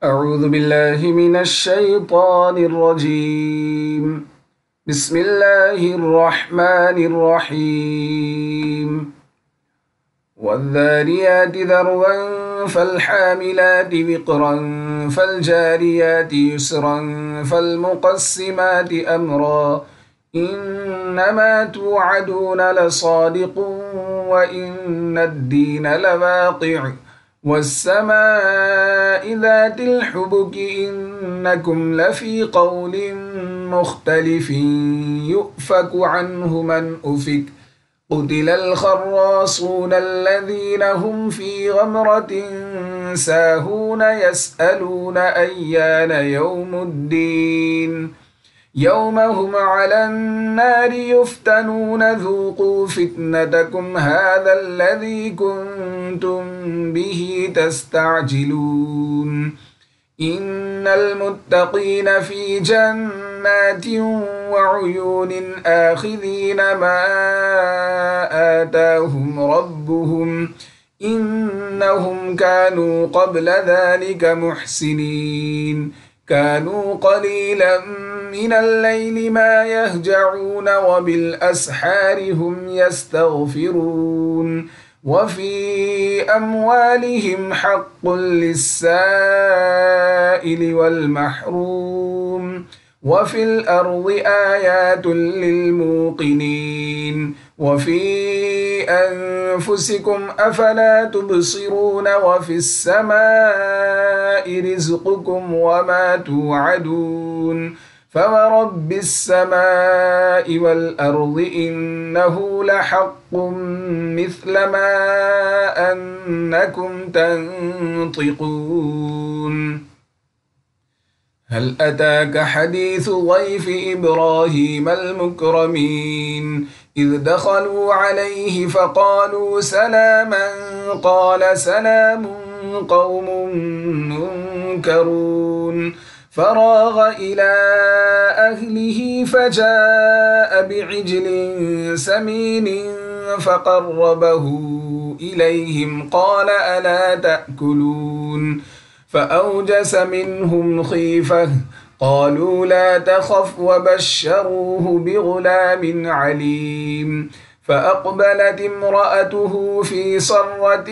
أعوذ بالله من الشيطان الرجيم. بسم الله الرحمن الرحيم. والذاريات ذروا فالحاملات وقرا فالجاريات يسرا فالمقسمات أمرا إنما توعدون لصادق وإن الدين لواقع والسماء ذات الحبك إنكم لفي قول مختلف يؤفك عنه من أفك قتل الخراصون الذين هم في غمرة ساهون يسألون أيان يوم الدين يوم هم على النار يفتنون ذوقوا فتنتكم هذا الذي كنتم به تستعجلون إن المتقين في جنات وعيون آخذين ما آتاهم ربهم إنهم كانوا قبل ذلك محسنين كانوا قليلا من الليل ما يهجعون وبالأسحار هم يستغفرون وفي أموالهم حق للسائل والمحروم وفي الأرض آيات للموقنين وفي أنفسكم أفلا تبصرون وفي السماء رزقكم وما توعدون فورب السماء والأرض إنه لحق مثل ما أنكم تنطقون هل أتاك حديث ضيف إبراهيم المكرمين إذ دخلوا عليه فقالوا سلاما قال سلام قوم منكرون فراغ إلى أهله فجاء بعجل سمين فقربه إليهم قال ألا تأكلون فأوجس منهم خيفة قالوا لا تخف وبشروه بغلام عليم فأقبلت امرأته في صرة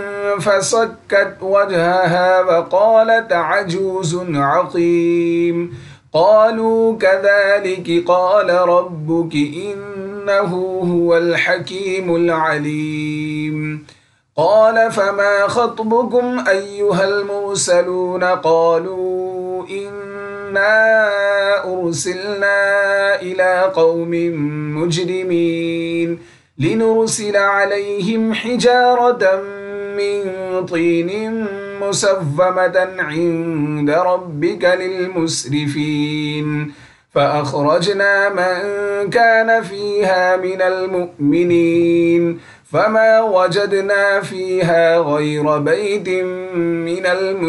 فصكت وجهها وقالت عجوز عقيم قالوا كذلك قال ربك إنه هو الحكيم العليم قال فما خطبكم أيها المرسلون قالوا إنا أرسلنا إلى قوم مجرمين لنرسل عليهم حجارة من طين مسومة عند ربك للمسرفين فأخرجنا من كان فيها من المؤمنين فما وجدنا فيها غير بيت من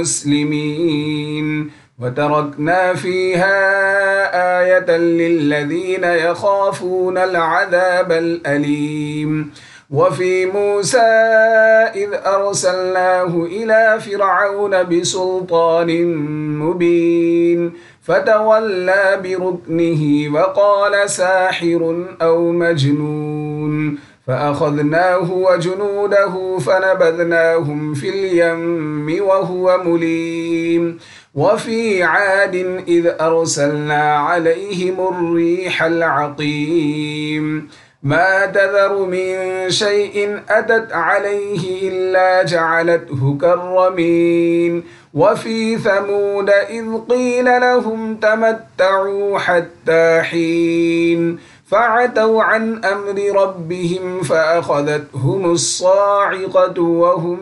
المسلمين وتركنا فيها آية للذين يخافون العذاب الأليم وفي موسى إذ أرسلناه إلى فرعون بسلطان مبين فتولى بركنه وقال ساحر أو مجنون فأخذناه وجنوده فنبذناهم في اليم وهو مليم وفي عاد إذ أرسلنا عليهم الريح العقيم ما تذر من شيء أتت عليه إلا جعلته كالرمين وفي ثمود إذ قيل لهم تمتعوا حتى حين فعتوا عن أمر ربهم فأخذتهم الصاعقة وهم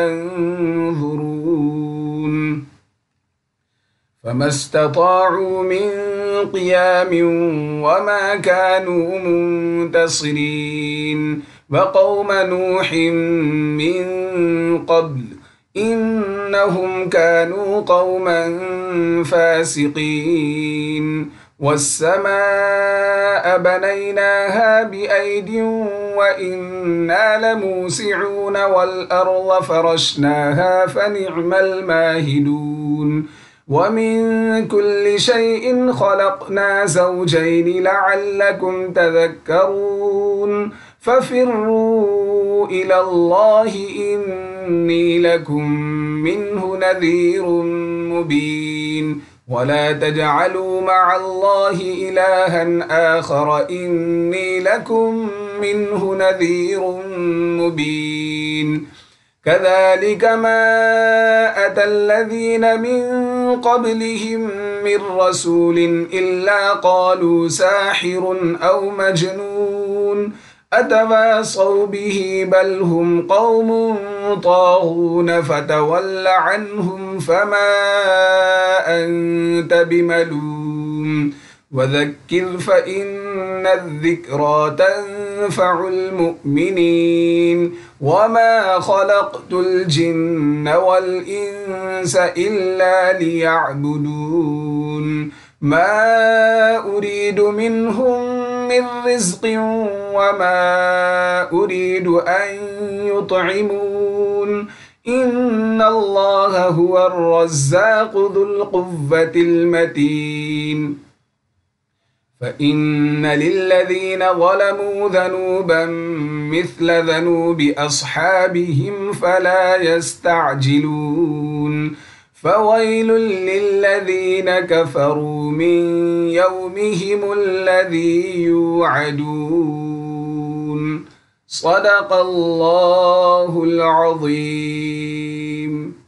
ينظرون فما استطاعوا من قيام وما كانوا منتصرين وقوم نوح من قبل إنهم كانوا قوما فاسقين والسماء بنيناها بأيد وإنا لموسعون والأرض فرشناها فنعم الماهدون ومن كل شيء خلقنا زوجين لعلكم تذكرون ففروا إلى الله إني لكم منه نذير مبين ولا تجعلوا مع الله إلها آخر إني لكم منه نذير مبين كذلك ما أتى الذين من قبلهم من رسول إلا قالوا ساحر أو مجنون أتواصوا به بل هم قوم طاغون فتول عنهم فما أنت بملوم وذكر فإن الذكرى تنفع المؤمنين وما خلقت الجن والإنس إلا ليعبدون ما أريد منهم من رزق وما أريد أن يطعمون إن الله هو الرزاق ذو القوة المتين فإن للذين ظلموا ذنوبا مثل ذنوب أصحابهم فلا يستعجلون فويل للذين كفروا من يومهم الذي يوعدون صدق الله العظيم.